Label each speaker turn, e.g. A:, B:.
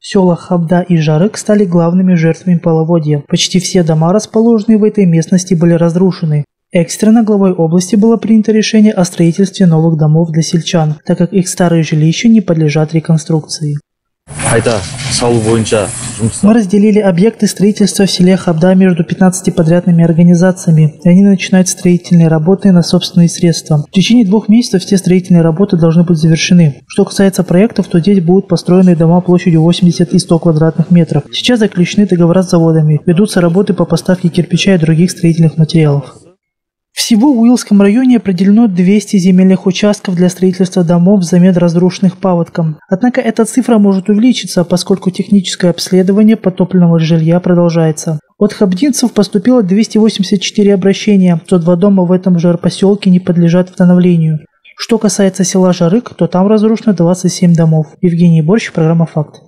A: Села Хабда и Жарык стали главными жертвами половодья. Почти все дома, расположенные в этой местности, были разрушены. Экстренно главой области было принято решение о строительстве новых домов для сельчан, так как их старые жилища не подлежат реконструкции. Мы разделили объекты строительства в селе Хабда между 15 подрядными организациями, и они начинают строительные работы на собственные средства. В течение 2 месяцев все строительные работы должны быть завершены. Что касается проектов, то здесь будут построены дома площадью 80 и 100 квадратных метров. Сейчас заключены договора с заводами, ведутся работы по поставке кирпича и других строительных материалов. Всего в Уилском районе определено 200 земельных участков для строительства домов взамен разрушенных паводком. Однако эта цифра может увеличиться, поскольку техническое обследование потопленного жилья продолжается. От хабдинцев поступило 284 обращения, 102 дома в этом же поселке не подлежат восстановлению. Что касается села Жарык, то там разрушено 27 домов. Евгений Борщ, программа «Факт».